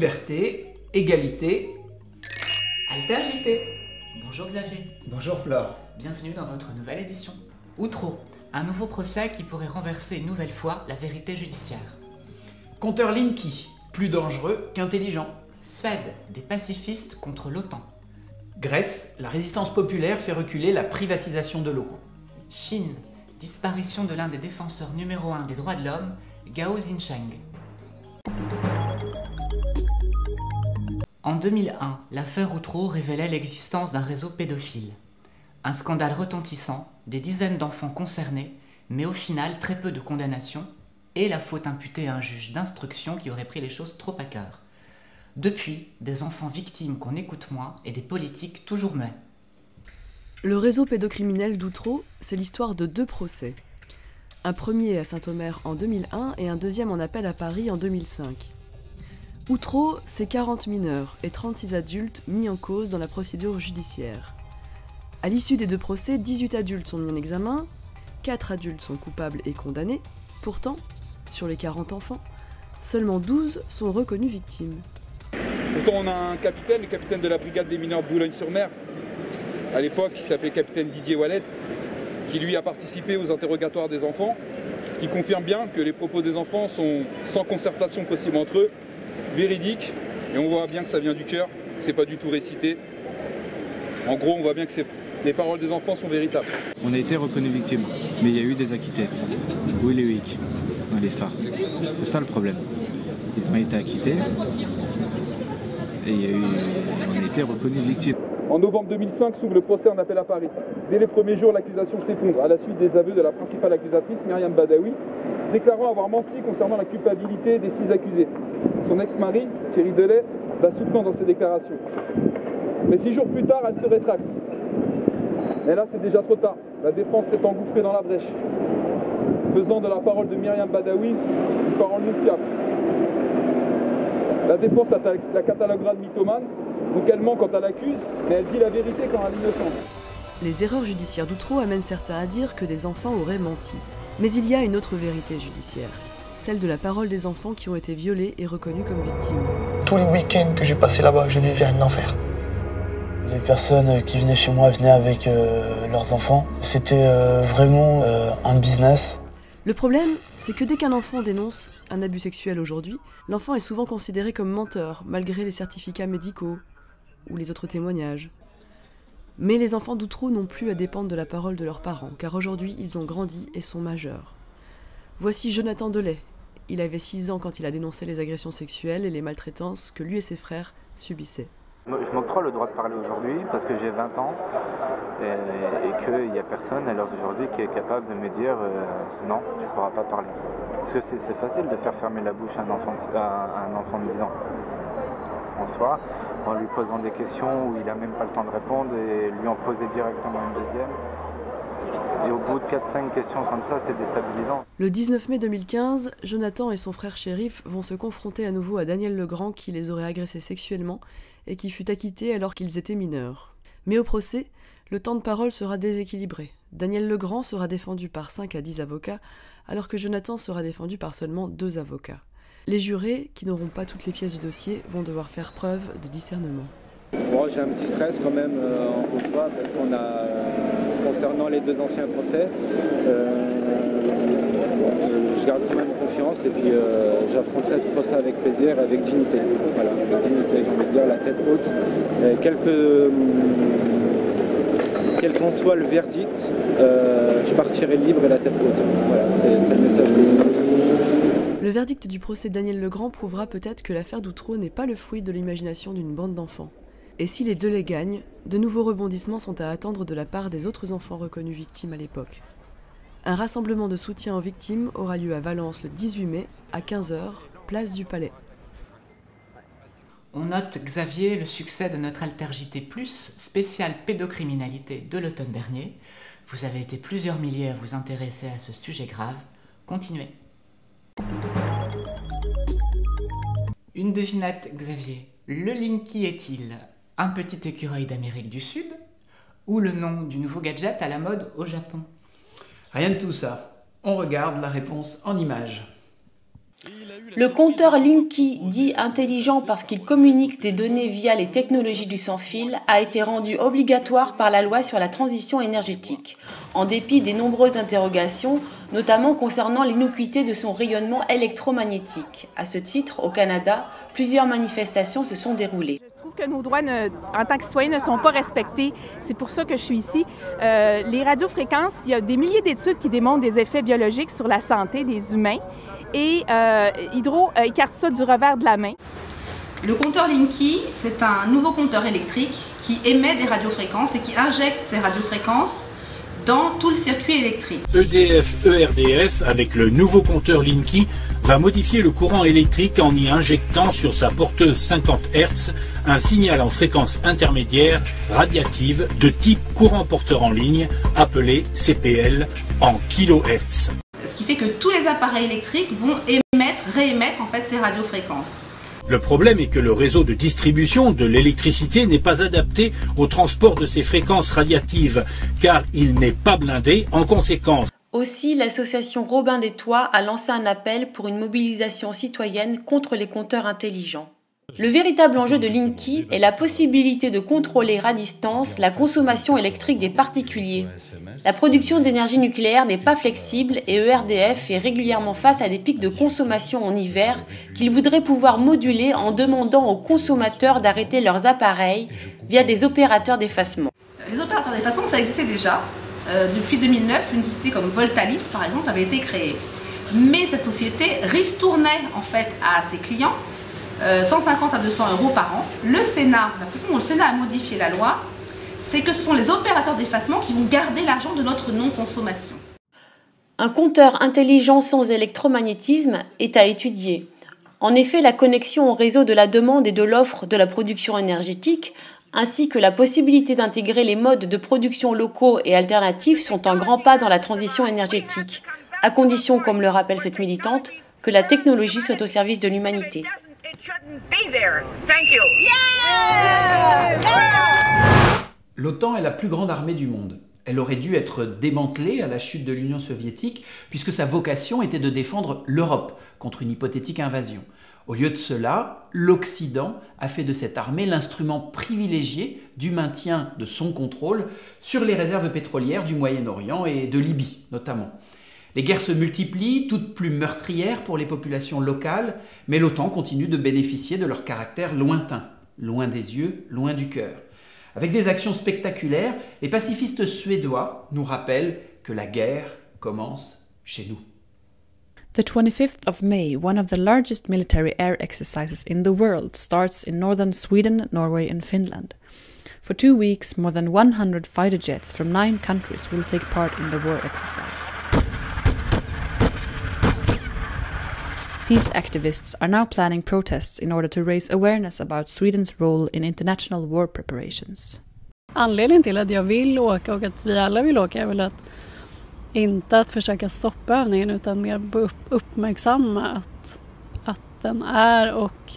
liberté, égalité. Altergité. Bonjour Xavier. Bonjour Flore. Bienvenue dans votre nouvelle édition. Outreau, un nouveau procès qui pourrait renverser une nouvelle fois la vérité judiciaire. Compteur Linky, plus dangereux qu'intelligent. Suède, des pacifistes contre l'OTAN. Grèce, la résistance populaire fait reculer la privatisation de l'eau. Chine, disparition de l'un des défenseurs numéro 1 des droits de l'homme, Gao Zhisheng. En 2001, l'affaire Outreau révélait l'existence d'un réseau pédophile. Un scandale retentissant, des dizaines d'enfants concernés, mais au final très peu de condamnations, et la faute imputée à un juge d'instruction qui aurait pris les choses trop à cœur. Depuis, des enfants victimes qu'on écoute moins et des politiques toujours muets. Le réseau pédocriminel d'Outreau, c'est l'histoire de 2 procès. Un premier à Saint-Omer en 2001 et un deuxième en appel à Paris en 2005. Outreau, c'est 40 mineurs et 36 adultes mis en cause dans la procédure judiciaire. À l'issue des 2 procès, 18 adultes sont mis en examen, 4 adultes sont coupables et condamnés. Pourtant, sur les 40 enfants, seulement 12 sont reconnus victimes. Pourtant, on a un capitaine, le capitaine de la brigade des mineurs de Boulogne-sur-Mer, à l'époque, il s'appelait capitaine Didier Wallet, qui lui a participé aux interrogatoires des enfants, qui confirme bien que les propos des enfants sont sans concertation possible entre eux, véridiques, et on voit bien que ça vient du cœur, que c'est pas du tout récité. En gros, on voit bien que les paroles des enfants sont véritables. On a été reconnus victimes, mais il y a eu des acquittés. Will et Wick dans l'histoire. C'est ça le problème. Ils ont été acquittés et on a été reconnus victimes. En novembre 2005 s'ouvre le procès en appel à Paris. Dès les premiers jours, l'accusation s'effondre à la suite des aveux de la principale accusatrice, Myriam Badawi, déclarant avoir menti concernant la culpabilité des 6 accusés. Son ex-mari, Thierry Delay, la soutenant dans ses déclarations. Mais 6 jours plus tard, elle se rétracte. Mais là, c'est déjà trop tard. La défense s'est engouffrée dans la brèche, faisant de la parole de Myriam Badawi une parole non fiable. La défense la cataloguera de mythomane, donc elle ment quand elle accuse, mais elle dit la vérité quand elle innocente. Les erreurs judiciaires d'Outreau amènent certains à dire que des enfants auraient menti. Mais il y a une autre vérité judiciaire, celle de la parole des enfants qui ont été violés et reconnus comme victimes. Tous les week-ends que j'ai passé là-bas, je vivais un enfer. Les personnes qui venaient chez moi venaient avec leurs enfants. C'était vraiment un business. Le problème, c'est que dès qu'un enfant dénonce un abus sexuel aujourd'hui, l'enfant est souvent considéré comme menteur, malgré les certificats médicaux ou les autres témoignages. Mais les enfants d'Outreau n'ont plus à dépendre de la parole de leurs parents, car aujourd'hui, ils ont grandi et sont majeurs. Voici Jonathan Delay. Il avait 6 ans quand il a dénoncé les agressions sexuelles et les maltraitances que lui et ses frères subissaient. Je m'octroie le droit de parler aujourd'hui parce que j'ai 20 ans et qu'il n'y a personne à l'heure d'aujourd'hui qui est capable de me dire non, tu ne pourras pas parler. Parce que c'est facile de faire fermer la bouche à un enfant de 10 ans. En soi, en lui posant des questions où il n'a même pas le temps de répondre et lui en poser directement une deuxième. Et au bout de 4-5 questions comme ça, c'est déstabilisant. Le 19 mai 2015, Jonathan et son frère Chérif vont se confronter à nouveau à Daniel Legrand qui les aurait agressés sexuellement et qui fut acquitté alors qu'ils étaient mineurs. Mais au procès, le temps de parole sera déséquilibré. Daniel Legrand sera défendu par 5 à 10 avocats, alors que Jonathan sera défendu par seulement 2 avocats. Les jurés, qui n'auront pas toutes les pièces du dossier, vont devoir faire preuve de discernement. Bon, j'ai un petit stress quand même en soi parce qu'on a, concernant les 2 anciens procès, je garde quand même confiance et puis j'affronterai ce procès avec plaisir, avec dignité. Voilà, avec dignité, j'ai envie de dire, la tête haute. Quel qu'en soit le verdict, je partirai libre et la tête haute. Voilà, c'est le message que je veux faire passer. Le verdict du procès Daniel Legrand prouvera peut-être que l'affaire d'Outreau n'est pas le fruit de l'imagination d'une bande d'enfants. Et si les Delay gagnent, de nouveaux rebondissements sont à attendre de la part des autres enfants reconnus victimes à l'époque. Un rassemblement de soutien aux victimes aura lieu à Valence le 18 mai, à 15 h, place du Palais. On note, Xavier, le succès de notre Altergité+, spéciale pédocriminalité de l'automne dernier. Vous avez été plusieurs milliers à vous intéresser à ce sujet grave. Continuez. Une devinette, Xavier. Le Linky est-il un petit écureuil d'Amérique du Sud ou le nom du nouveau gadget à la mode au Japon? Rien de tout ça. On regarde la réponse en images. Le compteur Linky, dit intelligent parce qu'il communique des données via les technologies du sans-fil, a été rendu obligatoire par la loi sur la transition énergétique, en dépit des nombreuses interrogations, notamment concernant l'innocuité de son rayonnement électromagnétique. À ce titre, au Canada, plusieurs manifestations se sont déroulées. Je trouve que nos droits en tant que citoyens ne sont pas respectés. C'est pour ça que je suis ici. Les radiofréquences, il y a des milliers d'études qui démontrent des effets biologiques sur la santé des humains. Et Hydro écarte ça du revers de la main. Le compteur Linky, c'est un nouveau compteur électrique qui émet des radiofréquences et qui injecte ces radiofréquences dans tout le circuit électrique. EDF-ERDF, avec le nouveau compteur Linky, va modifier le courant électrique en y injectant sur sa porteuse 50 Hz un signal en fréquence intermédiaire radiative de type courant porteur en ligne, appelé CPL, en kHz. Ce qui fait que tous les appareils électriques vont réémettre en fait ces radiofréquences. Le problème est que le réseau de distribution de l'électricité n'est pas adapté au transport de ces fréquences radiatives, car il n'est pas blindé en conséquence. Aussi, l'association Robin des Toits a lancé un appel pour une mobilisation citoyenne contre les compteurs intelligents. Le véritable enjeu de Linky est la possibilité de contrôler à distance la consommation électrique des particuliers. La production d'énergie nucléaire n'est pas flexible et ERDF fait régulièrement face à des pics de consommation en hiver qu'il voudrait pouvoir moduler en demandant aux consommateurs d'arrêter leurs appareils via des opérateurs d'effacement. Les opérateurs d'effacement, ça existait déjà. Depuis 2009, une société comme Voltalis, par exemple, avait été créée. Mais cette société ristournait en fait à ses clients 150 à 200 € par an. Le Sénat, la façon dont le Sénat a modifié la loi, c'est que ce sont les opérateurs d'effacement qui vont garder l'argent de notre non-consommation. Un compteur intelligent sans électromagnétisme est à étudier. En effet, la connexion au réseau de la demande et de l'offre de la production énergétique, ainsi que la possibilité d'intégrer les modes de production locaux et alternatifs sont un grand pas dans la transition énergétique, à condition, comme le rappelle cette militante, que la technologie soit au service de l'humanité. L'OTAN est la plus grande armée du monde. Elle aurait dû être démantelée à la chute de l'Union soviétique puisque sa vocation était de défendre l'Europe contre une hypothétique invasion. Au lieu de cela, l'Occident a fait de cette armée l'instrument privilégié du maintien de son contrôle sur les réserves pétrolières du Moyen-Orient et de Libye notamment. Les guerres se multiplient, toutes plus meurtrières pour les populations locales, mais l'OTAN continue de bénéficier de leur caractère lointain, loin des yeux, loin du cœur. Avec des actions spectaculaires, les pacifistes suédois nous rappellent que la guerre commence chez nous. The 25th of May, one of the largest military air exercises in the world, starts in northern Sweden, Norway and Finland. For 2 weeks, more than 100 fighter jets from 9 countries will take part in the war exercise. Peace activists are now planning protests in order to raise awareness about Sweden's role in international war preparations. Anledningen till att jag vill åka och att vi alla vill åka är väl att inte att försöka stoppa övningen utan mer uppmärksamma att den är, och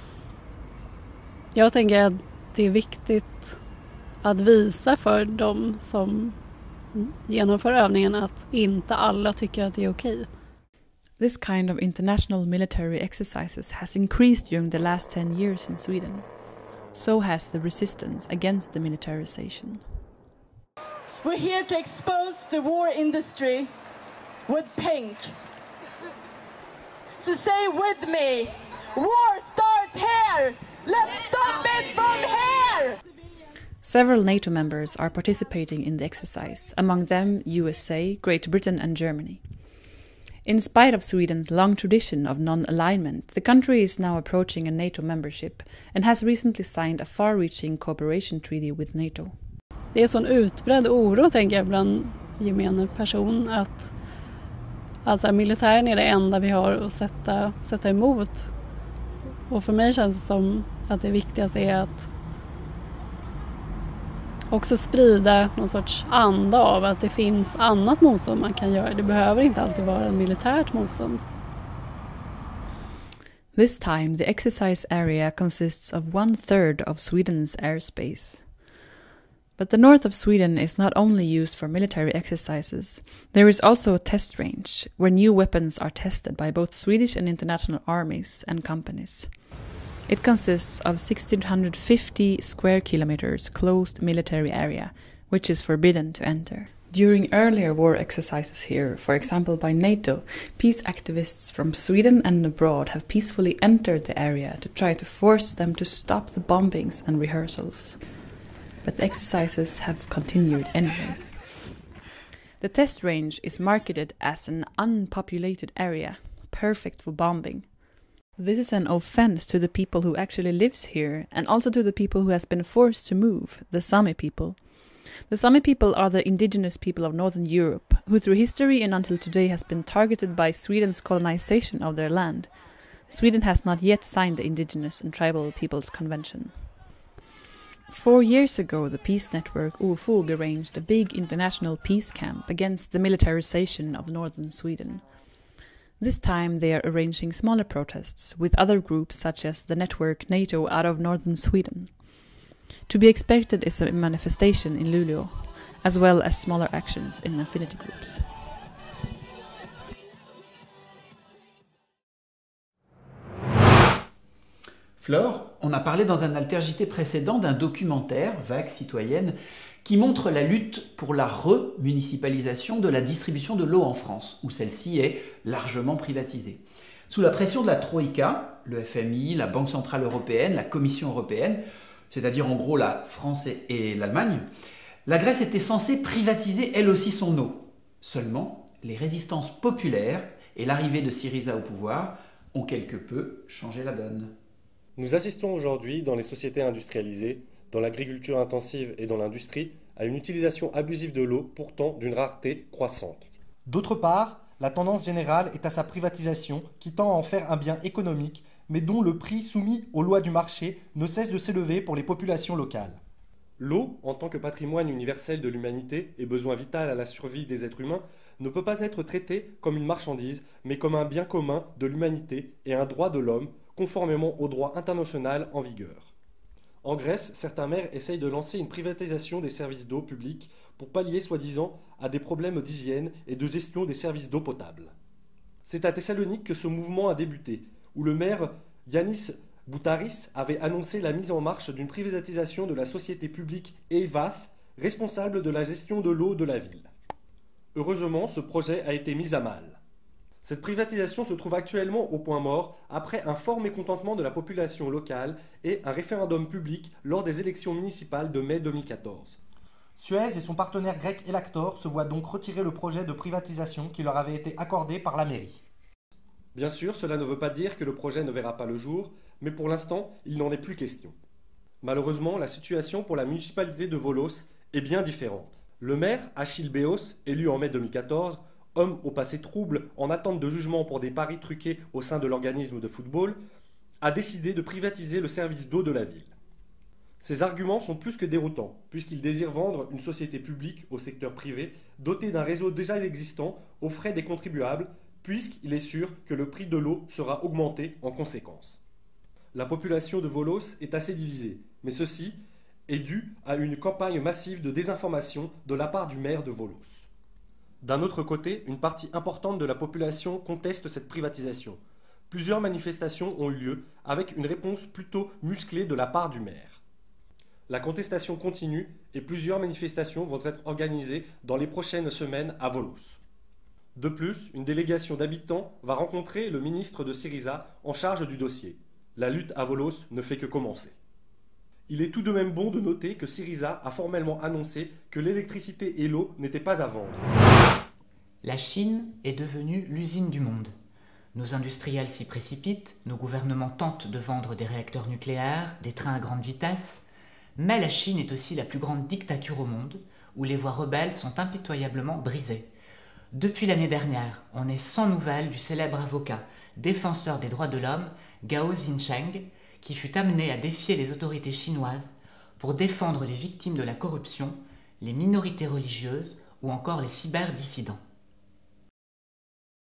jag tänker att det är viktigt att visa för de som genomför övningen att inte alla tycker att det är okej. This kind of international military exercises has increased during the last 10 years in Sweden. So has the resistance against the militarization. We're here to expose the war industry with pink. So say with me, war starts here! Let's stop it from here! Several NATO members are participating in the exercise, among them USA, Great Britain and Germany. In spite of Sweden's long tradition of non-alignment, the country is now approaching a NATO membership and has recently signed a far-reaching cooperation treaty with NATO. Det är sån utbredd oro, tänker jag, bland gemene person att militären är det enda vi har att sätta emot. Och för mig känns det som att det viktigaste är att också sprida någon sorts anda av att det finns annat motstånd man kan göra. Det behöver inte alltid vara en militärt motstånd. This time the exercise area consists of 1/3 of Sweden's airspace. But the north of Sweden is not only used for military exercises. There is also a test range, where new weapons are tested by both Swedish and international armies and companies. It consists of 1,650 square kilometers closed military area, which is forbidden to enter. During earlier war exercises here, for example by NATO, peace activists from Sweden and abroad have peacefully entered the area to try to force them to stop the bombings and rehearsals. But the exercises have continued anyway. The test range is marketed as an unpopulated area, perfect for bombing. This is an offense to the people who actually lives here, and also to the people who has been forced to move, the Sami people. The Sami people are the indigenous people of Northern Europe, who through history and until today has been targeted by Sweden's colonization of their land. Sweden has not yet signed the Indigenous and Tribal Peoples Convention. 4 years ago, the peace network UFOG arranged a big international peace camp against the militarization of northern Sweden. This time they are arranging smaller protests with other groups such as the network NATO out of northern Sweden. To be expected is a manifestation in Luleå, as well as smaller actions in affinity groups. Flore, on a parlé dans un Alter-JT précédent d'un documentaire, Vague citoyenne, qui montre la lutte pour la remunicipalisation de la distribution de l'eau en France, où celle-ci est largement privatisée. Sous la pression de la Troïka, le FMI, la Banque Centrale Européenne, la Commission Européenne, c'est-à-dire en gros la France et l'Allemagne, la Grèce était censée privatiser elle aussi son eau. Seulement, les résistances populaires et l'arrivée de Syriza au pouvoir ont quelque peu changé la donne. Nous assistons aujourd'hui, dans les sociétés industrialisées, dans l'agriculture intensive et dans l'industrie, à une utilisation abusive de l'eau, pourtant d'une rareté croissante. D'autre part, la tendance générale est à sa privatisation, qui tend à en faire un bien économique, mais dont le prix soumis aux lois du marché ne cesse de s'élever pour les populations locales. L'eau, en tant que patrimoine universel de l'humanité et besoin vital à la survie des êtres humains, ne peut pas être traitée comme une marchandise, mais comme un bien commun de l'humanité et un droit de l'homme, conformément au droit international en vigueur. En Grèce, certains maires essayent de lancer une privatisation des services d'eau publics pour pallier soi-disant à des problèmes d'hygiène et de gestion des services d'eau potable. C'est à Thessalonique que ce mouvement a débuté, où le maire Yannis Boutaris avait annoncé la mise en marche d'une privatisation de la société publique EIVAF, responsable de la gestion de l'eau de la ville. Heureusement, ce projet a été mis à mal. Cette privatisation se trouve actuellement au point mort après un fort mécontentement de la population locale et un référendum public lors des élections municipales de mai 2014. Suez et son partenaire grec Elactor se voient donc retirer le projet de privatisation qui leur avait été accordé par la mairie. Bien sûr, cela ne veut pas dire que le projet ne verra pas le jour, mais pour l'instant, il n'en est plus question. Malheureusement, la situation pour la municipalité de Volos est bien différente. Le maire, Achille Béos, élu en mai 2014, homme au passé trouble en attente de jugement pour des paris truqués au sein de l'organisme de football, a décidé de privatiser le service d'eau de la ville. Ces arguments sont plus que déroutants, puisqu'il désire vendre une société publique au secteur privé, dotée d'un réseau déjà existant aux frais des contribuables, puisqu'il est sûr que le prix de l'eau sera augmenté en conséquence. La population de Volos est assez divisée, mais ceci est dû à une campagne massive de désinformation de la part du maire de Volos. D'un autre côté, une partie importante de la population conteste cette privatisation. Plusieurs manifestations ont eu lieu, avec une réponse plutôt musclée de la part du maire. La contestation continue et plusieurs manifestations vont être organisées dans les prochaines semaines à Volos. De plus, une délégation d'habitants va rencontrer le ministre de Syriza en charge du dossier. La lutte à Volos ne fait que commencer. Il est tout de même bon de noter que Syriza a formellement annoncé que l'électricité et l'eau n'étaient pas à vendre. La Chine est devenue l'usine du monde. Nos industriels s'y précipitent, nos gouvernements tentent de vendre des réacteurs nucléaires, des trains à grande vitesse, mais la Chine est aussi la plus grande dictature au monde, où les voix rebelles sont impitoyablement brisées. Depuis l'année dernière, on est sans nouvelles du célèbre avocat, défenseur des droits de l'homme, Gao Zhisheng, qui fut amené à défier les autorités chinoises pour défendre les victimes de la corruption, les minorités religieuses ou encore les cyberdissidents.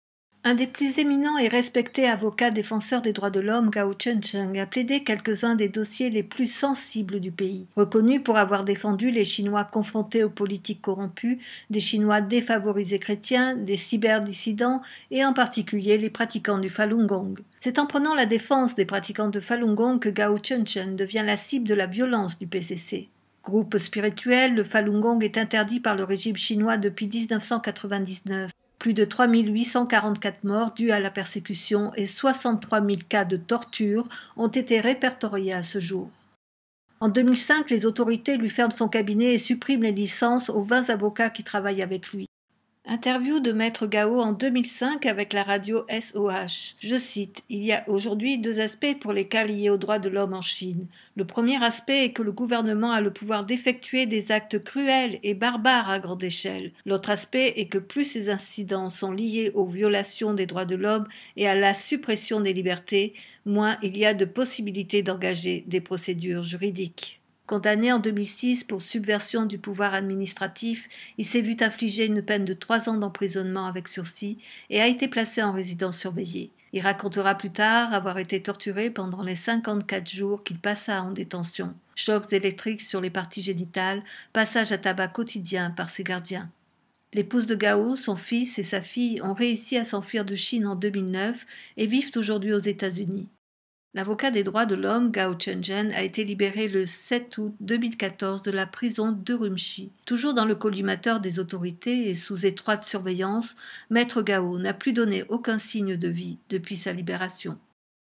Un des plus éminents et respectés avocats défenseurs des droits de l'homme, Gao Chengcheng, a plaidé quelques-uns des dossiers les plus sensibles du pays. Reconnu pour avoir défendu les Chinois confrontés aux politiques corrompues, des Chinois défavorisés chrétiens, des cyberdissidents et en particulier les pratiquants du Falun Gong. C'est en prenant la défense des pratiquants de Falun Gong que Gao Chengcheng devient la cible de la violence du PCC. Groupe spirituel, le Falun Gong est interdit par le régime chinois depuis 1999. Plus de 3 844 morts dus à la persécution et 63 000 cas de torture ont été répertoriés à ce jour. En 2005, les autorités lui ferment son cabinet et suppriment les licences aux 20 avocats qui travaillent avec lui. Interview de Maître Gao en 2005 avec la radio SOH. Je cite, « Il y a aujourd'hui 2 aspects pour les cas liés aux droits de l'homme en Chine. Le premier aspect est que le gouvernement a le pouvoir d'effectuer des actes cruels et barbares à grande échelle. L'autre aspect est que plus ces incidents sont liés aux violations des droits de l'homme et à la suppression des libertés, moins il y a de possibilités d'engager des procédures juridiques. » Condamné en 2006 pour subversion du pouvoir administratif, il s'est vu infliger une peine de 3 ans d'emprisonnement avec sursis et a été placé en résidence surveillée. Il racontera plus tard avoir été torturé pendant les 54 jours qu'il passa en détention. Chocs électriques sur les parties génitales, passage à tabac quotidien par ses gardiens. L'épouse de Gao, son fils et sa fille ont réussi à s'enfuir de Chine en 2009 et vivent aujourd'hui aux États-Unis. L'avocat des droits de l'homme, Gao Chengcheng, a été libéré le 7 août 2014 de la prison d'Urumqi. Toujours dans le collimateur des autorités et sous étroite surveillance, Maître Gao n'a plus donné aucun signe de vie depuis sa libération.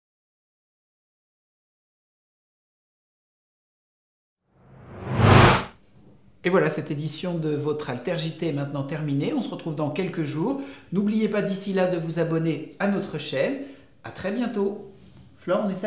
Et voilà, cette édition de votre Alter JT est maintenant terminée. On se retrouve dans quelques jours. N'oubliez pas d'ici là de vous abonner à notre chaîne. À très bientôt. Flore, on essaye ?